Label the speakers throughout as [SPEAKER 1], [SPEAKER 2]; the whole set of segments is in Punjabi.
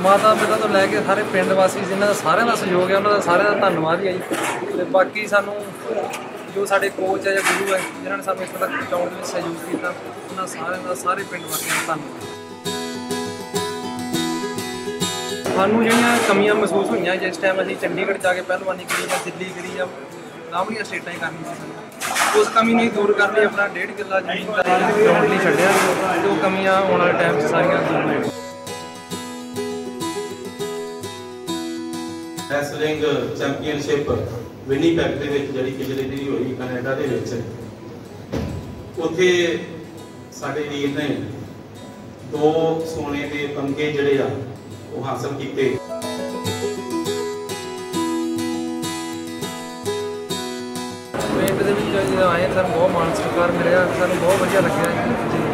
[SPEAKER 1] माता पिता तो लैके सारे पिंड वासी जिन्हों का सारे का सहयोग है उन्होंने सारे का धन्यवाद ही है जी। तो बाकी सानू जो साढ़े कोच है या गुरु है जिन्होंने सानू इस तक पहुँचाने में सहयोग किया उन्होंने सारे का सारे पिंड वासियों का धन्यवाद। सानू जो कमियां महसूस हुई जिस टाइम अभी चंडीगढ़ जाके पहलवानी करी या दिल्ली करी या लाभलियां स्टेटा ही करनी उस कमी नहीं दूर करनी अपना 1.5 किला जमीन का ग्राउंड नहीं छड्डिया तो कमियां आने वाले टाइम से सारियां दूर होंगी।
[SPEAKER 2] ਰੈਸਲਿੰਗ ਚੈਂਪੀਅਨਸ਼ਿਪ ਵਿਨੀਪੈਗ ਦੇ ਵਿੱਚ ਜਿਹੜੀ ਪਿਛਲੇ ਦਿਨੀ ਹੋਈ ਕੈਨੇਡਾ ਦੇ ਵਿੱਚ ਉੱਥੇ ਸਾਡੇ ਵੀਰ ਨੇ 2 ਸੋਨੇ ਦੇ ਤਮਗੇ ਜਿਹੜੇ ਆ ਉਹ ਹਾਸਲ ਕੀਤੇ।
[SPEAKER 1] ਪਿੰਡ ਦੇ ਵਿੱਚ ਜਦੋਂ ਆਏ ਸਾਨੂੰ ਬਹੁਤ ਮਾਣ ਸਤਿਕਾਰ ਮਿਲਿਆ ਸਾਨੂੰ ਬਹੁਤ ਵਧੀਆ ਲੱਗਿਆ ਜੀ।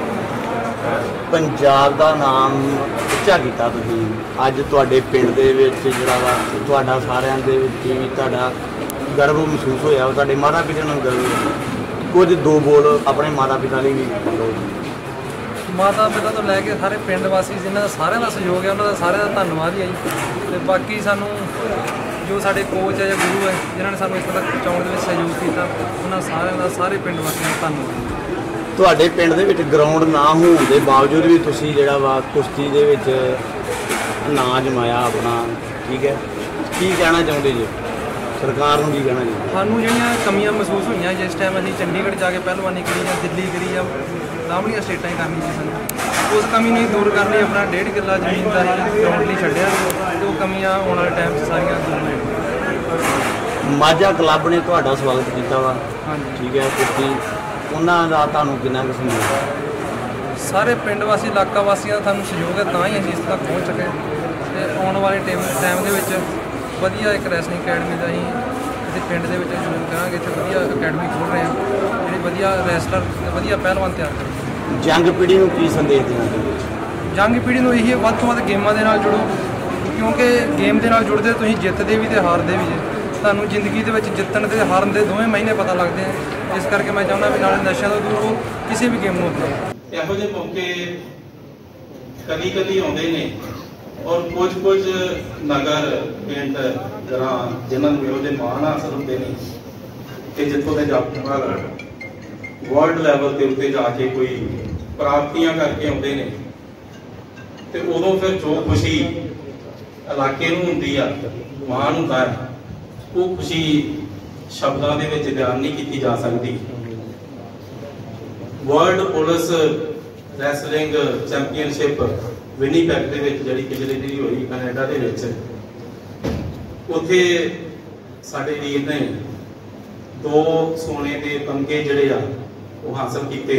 [SPEAKER 3] ਪੰਜਾਬ ਦਾ ਨਾਮ ਉੱਚਾ ਕੀਤਾ ਤੁਸੀਂ ਅੱਜ ਤੁਹਾਡੇ ਪਿੰਡ ਦੇ ਵਿੱਚ ਜਿਹੜਾ ਵਾ ਤੁਹਾਡਾ ਸਾਰਿਆਂ ਦੇ ਵਿੱਚ ਵੀ ਤੁਹਾਡਾ ਗਰਵ ਮਹਿਸੂਸ ਹੋਇਆ ਤੁਹਾਡੇ ਮਾਤਾ ਪਿਤਾ ਨੂੰ ਗਰਵ ਕੁਝ 2 ਬੋਲ ਆਪਣੇ ਮਾਤਾ ਪਿਤਾ ਲਈ ਵੀ ਬੋਲੋ।
[SPEAKER 1] ਮਾਤਾ ਪਿਤਾ ਤੋਂ ਲੈ ਕੇ ਸਾਰੇ ਪਿੰਡ ਵਾਸੀ ਜਿਨ੍ਹਾਂ ਦਾ ਸਾਰਿਆਂ ਦਾ ਸਹਿਯੋਗ ਹੈ ਉਹਨਾਂ ਦਾ ਸਾਰਿਆਂ ਦਾ ਧੰਨਵਾਦ ਹੀ ਹੈ ਜੀ। ਤੇ ਬਾਕੀ ਸਾਨੂੰ ਜੋ ਸਾਡੇ ਕੋਚ ਹੈ ਜਾਂ ਗੁਰੂ ਹੈ ਜਿਨ੍ਹਾਂ ਨੇ ਸਾਨੂੰ ਇਸ ਤੱਕ ਪਹੁੰਚਾਉਣ ਦੇ ਵਿੱਚ ਸਹਿਯੋਗ ਕੀਤਾ ਉਹਨਾਂ ਸਾਰਿਆਂ ਦਾ ਸਾਰੇ ਪਿੰਡ ਵਾਸੀਆਂ ਦਾ ਧੰਨਵਾਦ।
[SPEAKER 3] ਤੁਹਾਡੇ ਪਿੰਡ ਦੇ ਵਿੱਚ ਗਰਾਊਂਡ ਨਾ ਹੋਣ ਦੇ ਬਾਵਜੂਦ ਵੀ ਤੁਸੀਂ ਜਿਹੜਾ ਵਾ ਕੁਸ਼ਤੀ ਦੇ ਵਿੱਚ ਨਾਂ ਜਮਾਇਆ ਆਪਣਾ ਠੀਕ ਹੈ ਕੀ ਕਹਿਣਾ ਚਾਹੁੰਦੇ ਜੀ ਸਰਕਾਰ ਨੂੰ ਕੀ ਕਹਿਣਾ ਜੀ?
[SPEAKER 1] ਸਾਨੂੰ ਜਿਹੜੀਆਂ ਕਮੀਆਂ ਮਹਿਸੂਸ ਹੋਈਆਂ ਜਿਸ ਟਾਈਮ ਅਸੀਂ ਚੰਡੀਗੜ੍ਹ ਜਾ ਕੇ ਪਹਿਲਵਾਨੀ ਕਰੀ ਜਾਂ ਦਿੱਲੀ ਕਰੀ ਜਾਂ ਲਾਭਲੀਆਂ ਸਟੇਟਾਂ ਹੀ ਕਰਨੀ ਸੀ ਸਾਨੂੰ ਉਸ ਕਮੀ ਨਹੀਂ ਦੂਰ ਕਰਨੀ ਆਪਣਾ 1.5 ਕਿਲਾ ਜ਼ਮੀਨ ਦਾ ਗਰਾਊਂਡ ਨਹੀਂ ਛੱਡਿਆ ਤੇ ਉਹ ਕਮੀਆਂ ਆਉਣ ਵਾਲੇ ਟਾਈਮ 'ਚ ਸਾਰੀਆਂ ਦੂਰ ਹੋਣਗੀਆਂ।
[SPEAKER 3] ਮਾਝਾ ਕਲੱਬ ਨੇ ਤੁਹਾਡਾ ਸਵਾਗਤ ਕੀਤਾ ਵਾ
[SPEAKER 1] ਹਾਂਜੀ
[SPEAKER 3] ਠੀਕ ਹੈ ਕੁਸ਼ਤੀ ਉਹਨਾਂ ਦਾ ਤੁਹਾਨੂੰ ਕਿੰਨਾ ਕੁ ਸਹਿਯੋਗ?
[SPEAKER 1] ਸਾਰੇ ਪਿੰਡ ਵਾਸੀ ਇਲਾਕਾ ਵਾਸੀਆਂ ਦਾ ਸਾਨੂੰ ਸਹਿਯੋਗ ਹੈ ਤਾਂ ਹੀ ਅਸੀਂ ਇਸ ਤੱਕ ਪਹੁੰਚ ਸਕੇ ਤੇ ਆਉਣ ਵਾਲੇ ਟਾਈਮ ਦੇ ਵਿੱਚ ਵਧੀਆ ਇੱਕ ਰੈਸਲਿੰਗ ਅਕੈਡਮੀ ਦਾ ਅਸੀਂ ਇੱਥੇ ਪਿੰਡ ਦੇ ਵਿੱਚ ਸ਼ੁਰੂ ਕਰਾਂਗੇ। ਇੱਥੇ ਵਧੀਆ ਅਕੈਡਮੀ ਖੋਲ੍ਹ ਰਹੇ ਹਾਂ ਜਿਹੜੀ ਵਧੀਆ ਰੈਸਲਰ ਵਧੀਆ ਪਹਿਲਵਾਨ ਤਿਆਰ ਕਰੇ।
[SPEAKER 3] ਜੰਗ ਪੀੜ੍ਹੀ ਨੂੰ ਕੀ ਸੰਦੇਸ਼ ਦੇਣਾ ਚਾਹੁੰਦੇ?
[SPEAKER 1] ਜੰਗ ਪੀੜ੍ਹੀ ਨੂੰ ਇਹੀ ਵੱਧ ਤੋਂ ਵੱਧ ਗੇਮਾਂ ਦੇ ਨਾਲ ਜੁੜੋ ਕਿਉਂਕਿ ਗੇਮ ਦੇ ਨਾਲ ਜੁੜਦੇ ਤੁਸੀਂ ਜਿੱਤਦੇ ਵੀ ਤੇ ਹਾਰਦੇ ਵੀ ਜੇ ਤੁਹਾਨੂੰ ਜ਼ਿੰਦਗੀ ਦੇ ਵਿੱਚ ਜਿੱਤਣ ਤੇ ਹਾਰਨ ਦੇ ਦੋਵੇਂ ਮਹੀਨੇ ਪਤਾ ਲੱਗਦੇ ਆ। ਇਸ ਕਰਕੇ ਮੈਂ ਚਾਹੁੰਦਾ ਵੀ ਨਾਲੇ ਨਸ਼ਿਆਂ ਤੋਂ ਦੂਰ ਹੋ ਕਿਸੇ ਵੀ ਗੇਮ ਨੂੰ ਅਪਣਾਓ।
[SPEAKER 2] ਇਹੋ ਜਿਹੇ ਮੌਕੇ ਕਦੀ ਆਉਂਦੇ ਨੇ ਔਰ ਕੁਝ ਨਗਰ ਪਿੰਡ ਗਰਾਂ ਜਿਨ੍ਹਾਂ ਨੂੰ ਇਹੋ ਜਿਹੇ ਮਾਣ ਹਾਸਲ ਹੁੰਦੇ ਨੇ ਕਿ ਜਿੱਥੋਂ ਦੇ ਜਾਪਾਂ ਵਰਲਡ ਲੈਵਲ ਦੇ ਉੱਤੇ ਜਾ ਕੇ ਕੋਈ ਪ੍ਰਾਪਤੀਆਂ ਕਰਕੇ ਆਉਂਦੇ ਨੇ ਤੇ ਉਦੋਂ ਫਿਰ ਜੋ ਖੁਸ਼ੀ ਇਲਾਕੇ ਨੂੰ ਹੁੰਦੀ ਆ ਮਾਣ ਹੁੰਦਾ ਹੈ ਉਹ ਖੁਸ਼ੀ ਸ਼ਬਦਾਂ ਦੇ ਵਿੱਚ ਬਿਆਨ ਨਹੀਂ ਕੀਤੀ ਜਾ ਸਕਦੀ। World police wrestling championship Winnipeg ਦੇ ਵਿੱਚ ਜਿਹੜੀ ਪਿਛਲੇ ਦਿਨੀ ਹੋਈ ਕੈਨੇਡਾ ਦੇ ਵਿੱਚ ਉੱਥੇ ਸਾਡੇ ਵੀਰ ਨੇ 2 ਸੋਨੇ ਦੇ ਤਮਗੇ ਜਿਹੜੇ ਆ ਉਹ ਹਾਸਲ ਕੀਤੇ।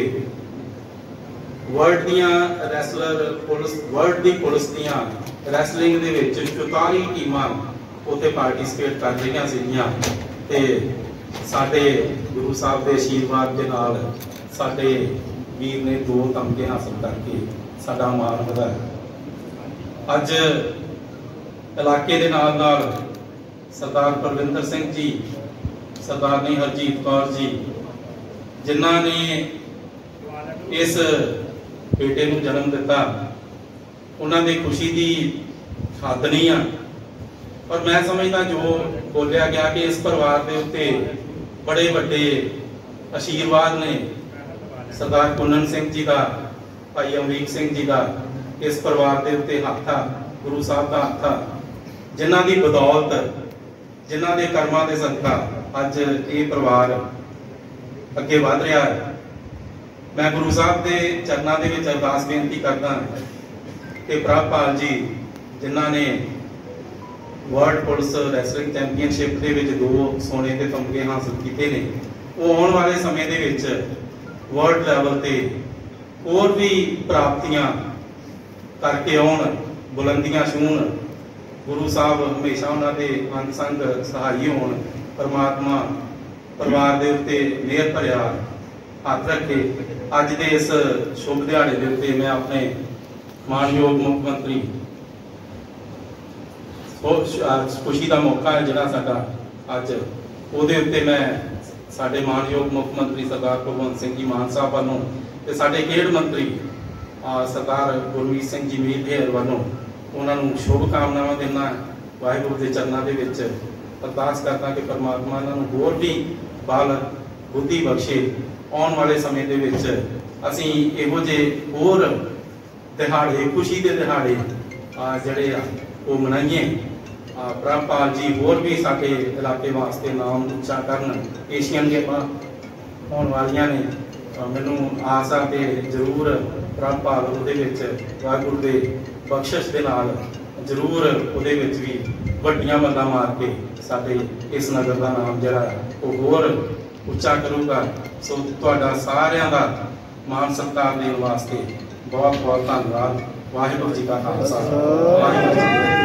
[SPEAKER 2] ਵਰਲਡ ਦੀਆਂ ਵਰਲਡ ਦੀ ਪੁਲਿਸ ਦੀਆਂ ਰੈਸਲਿੰਗ ਦੇ ਵਿੱਚ 44 ਟੀਮਾਂ ਉੱਥੇ ਪਾਰਟਿਸਿਪੇਟ ਕਰ ਰਹੀਆਂ ਸੀਗੀਆਂ ਤੇ ਸਾਡੇ ਗੁਰੂ ਸਾਹਿਬ ਦੇ ਆਸ਼ੀਰਵਾਦ ਦੇ ਨਾਲ ਸਾਡੇ ਵੀਰ ਨੇ 2 ਤਮਗੇ ਹਾਸਲ ਕਰਕੇ ਸਾਡਾ ਮਾਣ ਵਧਾਇਆ। ਅੱਜ ਇਲਾਕੇ ਦੇ ਨਾਲ ਸਰਦਾਰ ਪਰਵਿੰਦਰ ਸਿੰਘ ਜੀ ਸਰਦਾਰਨੀ ਹਰਜੀਤ ਕੌਰ ਜੀ ਜਿਨ੍ਹਾਂ ਨੇ ਇਸ ਬੇਟੇ ਨੂੰ ਜਨਮ ਦਿੱਤਾ ਉਹਨਾਂ ਦੀ ਖੁਸ਼ੀ ਦੀ ਹੱਦ ਨਹੀਂ ਆ। ਪਰ ਮੈਂ ਸਮਝਦਾ ਜੋ ਬੋਲਿਆ ਗਿਆ ਕਿ ਇਸ ਪਰਿਵਾਰ ਦੇ ਉੱਤੇ ਬੜੇ ਵੱਡੇ ਆਸ਼ੀਰਵਾਦ ਨੇ ਸਰਦਾਰ ਕੁੰਨਨ ਸਿੰਘ ਜੀ ਦਾ ਭਾਈ ਅਮਰੀਕ ਸਿੰਘ ਜੀ ਦਾ ਇਸ ਪਰਿਵਾਰ ਦੇ ਉੱਤੇ ਹੱਥ ਆ ਗੁਰੂ ਸਾਹਿਬ ਦਾ ਹੱਥ ਆ ਜਿਨ੍ਹਾਂ ਦੀ ਬਦੌਲਤ ਜਿਨ੍ਹਾਂ ਦੇ ਕਰਮਾਂ ਦੇ ਸਦਕਾ ਅੱਜ ਇਹ ਪਰਿਵਾਰ ਅੱਗੇ ਵਧ ਰਿਹਾ ਹੈ। ਮੈਂ ਗੁਰੂ ਸਾਹਿਬ ਦੇ ਚਰਨਾਂ ਦੇ ਵਿੱਚ ਅਰਦਾਸ ਬੇਨਤੀ ਕਰਦਾ ਕਿ ਪ੍ਰਭਪਾਲ ਜੀ ਜਿਨ੍ਹਾਂ ਨੇ ਵਰਲਡ ਪੁਲਿਸ ਰੈਸਲਿੰਗ ਚੈਂਪੀਅਨਸ਼ਿਪ ਦੇ ਵਿੱਚ 2 ਸੋਨੇ ਦੇ ਤਮਗੇ ਹਾਸਲ ਕੀਤੇ ਨੇ ਉਹ ਆਉਣ ਵਾਲੇ ਸਮੇਂ ਦੇ ਵਿੱਚ ਵਰਲਡ ਲੈਵਲ ਤੇ ਹੋਰ ਵੀ ਪ੍ਰਾਪਤੀਆਂ ਕਰਕੇ ਆਉਣ ਬੁਲੰਦੀਆਂ ਛੂਹਣ। ਗੁਰੂ ਸਾਹਿਬ ਹਮੇਸ਼ਾ ਉਹਨਾਂ ਦੇ ਅੰਗ ਸੰਗ ਸਹਾਈ ਹੋਣ। ਪਰਮਾਤਮਾ ਪਰਿਵਾਰ ਦੇ ਉੱਤੇ ਮਿਹਰ ਭਰਿਆ ਹੱਥ ਰੱਖੇ। ਅੱਜ ਦੇ ਇਸ ਸ਼ੁਭ ਦਿਹਾੜੇ ਦੇ ਉੱਤੇ ਮੈਂ ਆਪਣੇ ਮਾਨਯੋਗ ਮੁੱਖ ਮੰਤਰੀ ਖੁਸ਼ੀ ਦਾ ਮੌਕਾ ਹੈ ਜਿਹੜਾ ਸਾਡਾ ਅੱਜ ਉਹਦੇ ਉੱਤੇ ਮੈਂ ਸਾਡੇ ਮਾਨਯੋਗ ਮੁੱਖ ਮੰਤਰੀ ਸਰਦਾਰ ਭਗਵੰਤ ਸਿੰਘ ਜੀ ਮਾਨ ਸਾਹਿਬ ਵੱਲੋਂ ਤੇ ਸਾਡੇ ਖੇਡ ਮੰਤਰੀ ਸਰਦਾਰ ਗੁਰਮੀਤ ਸਿੰਘ ਜੀ ਮੀਰ ਢੇਰ ਵੱਲੋਂ ਉਹਨਾਂ ਨੂੰ ਸ਼ੁਭ ਕਾਮਨਾਵਾਂ ਦਿੰਦਾ। ਵਾਹਿਗੁਰੂ ਦੇ ਚਰਨਾਂ ਦੇ ਵਿੱਚ ਅਰਦਾਸ ਕਰਦਾ ਕਿ ਪਰਮਾਤਮਾ ਇਹਨਾਂ ਨੂੰ ਹੋਰ ਵੀ ਬਲ ਬੁੱਧੀ ਬਖਸ਼ੇ। ਆਉਣ ਵਾਲੇ ਸਮੇਂ ਦੇ ਵਿੱਚ ਅਸੀਂ ਇਹੋ ਜਿਹੇ ਹੋਰ ਦਿਹਾੜੇ, ਖੁਸ਼ੀ ਦੇ ਦਿਹਾੜੇ ਜਿਹੜੇ ਆ ਉਹ ਮਨਾਈਏ। ਪ੍ਰਭਪਾਲ ਜੀ ਹੋਰ ਵੀ ਸਾਡੇ ਇਲਾਕੇ ਵਾਸਤੇ ਨਾਮ ਉੱਚਾ ਕਰਨ। ਏਸ਼ੀਅਨ ਗੇਮਾਂ ਹੋਣ ਵਾਲੀਆਂ ਨੇ, ਮੈਨੂੰ ਆਸ ਆ ਕਿ ਜ਼ਰੂਰ ਪ੍ਰਭਪਾਲ ਉਹਦੇ ਵਿੱਚ ਵਾਹਿਗੁਰੂ ਦੇ ਬਖਸ਼ਿਸ਼ ਦੇ ਨਾਲ ਜ਼ਰੂਰ ਉਹਦੇ ਵਿੱਚ ਵੀ ਵੱਡੀਆਂ ਮੱਲਾਂ ਮਾਰ ਕੇ ਸਾਡੇ ਇਸ ਨਗਰ ਦਾ ਨਾਮ ਜਿਹੜਾ ਉਹ ਹੋਰ ਉੱਚਾ ਕਰੂਗਾ। ਸੋ ਤੁਹਾਡਾ ਸਾਰਿਆਂ ਦਾ ਮਾਨ ਸਤਿਕਾਰ ਦੇਣ ਵਾਸਤੇ ਬਹੁਤ ਬਹੁਤ ਧੰਨਵਾਦ। ਵਾਹਿਗੁਰੂ ਜੀ ਕਾ ਖਾਲਸਾ, ਵਾਹਿਗੁਰੂ ਜੀ ਕੀ ਫਤਿਹ।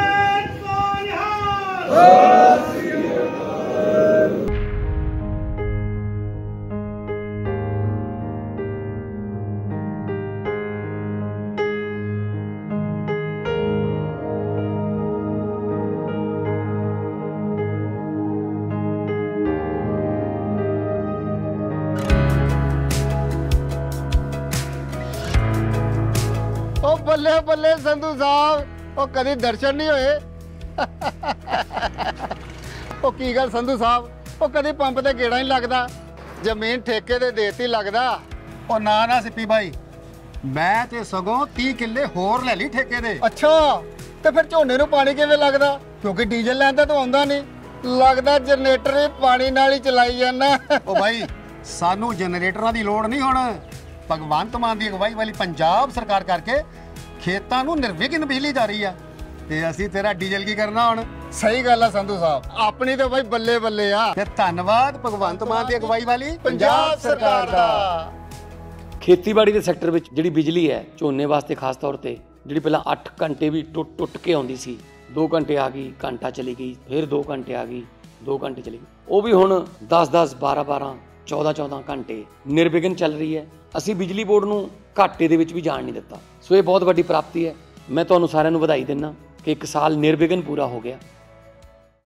[SPEAKER 3] ਬੱਲੇ ਬੱਲੇ ਸੰਧੂ ਸਾਹਿਬ, ਉਹ ਕਦੀ ਦਰਸ਼ਨ ਨਹੀਂ ਹੋਏ। ਉਹ ਕੀ ਗੱਲ ਸੰਧੂ ਸਾਹਿਬ, ਉਹ ਕਦੀ ਪੰਪ ਤੇ ਗੇੜਾ ਨਹੀਂ ਲੱਗਦਾ। ਜ਼ਮੀਨ ਠੇਕੇ ਤੇ ਦੇਤੀ ਲੱਗਦਾ।
[SPEAKER 4] ਉਹ ਨਾ ਸਿੱਪੀ ਬਾਈ, ਮੈਂ ਤੇ ਸਗੋਂ 30 ਕਿੱਲੇ ਹੋਰ ਲੈ ਲਈ ਠੇਕੇ ਦੇ।
[SPEAKER 3] ਅੱਛਾ, ਤੇ ਫਿਰ ਝੋਨੇ ਨੂੰ ਪਾਣੀ ਕਿਵੇਂ ਲੱਗਦਾ? ਕਿਉਂਕਿ ਡੀਜ਼ਲ ਲੈਂਦਾ ਤਾਂ ਆਉਂਦਾ ਨਹੀਂ, ਲੱਗਦਾ ਜਨਰੇਟਰ ਹੀ ਪਾਣੀ ਨਾਲ ਹੀ ਚਲਾਈ ਜਾਂਦਾ।
[SPEAKER 4] ਉਹ ਬਾਈ, ਸਾਨੂੰ ਜਨਰੇਟਰਾਂ ਦੀ ਲੋੜ ਨਹੀਂ। ਹੁਣ ਭਗਵੰਤ ਮਾਨ ਦੀ ਅਗਵਾਈ ਵਾਲੀ ਪੰਜਾਬ ਸਰਕਾਰ ਕਰਕੇ ਖੇਤਾਂ ਨੂੰ ਨਿਰਵਿਘਨ ਬਿਜਲੀ ਜਾ ਰਹੀ ਆ, ਤੇ ਅਸੀਂ ਤੇਰਾ ਡੀਜ਼ਲ ਕੀ ਕਰਨਾ ਹੁਣ?
[SPEAKER 3] ਸਹੀ ਗੱਲ ਆ ਸੰਧੂ ਸਾਹਿਬ, ਆਪਣੀ ਤਾਂ ਬਾਈ ਬੱਲੇ ਬੱਲੇ ਆ।
[SPEAKER 4] ਤੇ ਧੰਨਵਾਦ ਭਗਵੰਤ ਮਾਨ ਦੀ ਅਗਵਾਈ ਵਾਲੀ ਪੰਜਾਬ ਸਰਕਾਰ ਦਾ।
[SPEAKER 5] ਖੇਤੀਬਾੜੀ ਦੇ ਸੈਕਟਰ ਵਿੱਚ ਜਿਹੜੀ ਬਿਜਲੀ ਹੈ ਝੋਨੇ ਵਾਸਤੇ ਖਾਸ ਤੌਰ ਤੇ, ਜਿਹੜੀ ਪਹਿਲਾਂ 8 ਘੰਟੇ ਵੀ ਟੁੱਟ ਕੇ ਆਉਂਦੀ ਸੀ, 2 ਘੰਟੇ ਆ ਗਈ, ਘੰਟਾ ਚਲੀ ਗਈ, ਫਿਰ 2 ਘੰਟੇ ਆ ਗਈ, 2 ਘੰਟੇ ਚਲੀ ਗਈ, ਉਹ ਵੀ ਹੁਣ 10-10, 12-12, 14-14 ਘੰਟੇ ਨਿਰਵਿਘਨ ਚੱਲ ਰਹੀ ਹੈ। ਅਸੀਂ ਬਿਜਲੀ ਬੋਰਡ ਨੂੰ ਘਾਟੇ ਦੇ ਵਿੱਚ ਵੀ ਜਾਣ ਨਹੀਂ ਦਿੱਤਾ। ਸੋ ਇਹ ਬਹੁਤ ਵੱਡੀ ਪ੍ਰਾਪਤੀ ਹੈ। ਮੈਂ ਤੁਹਾਨੂੰ ਸਾਰਿਆਂ ਨੂੰ ਵਧਾਈ ਦਿੰਦਾ ਕਿ 1 ਸਾਲ ਨਿਰਵਿਘਨ ਪੂਰਾ ਹੋ ਗਿਆ।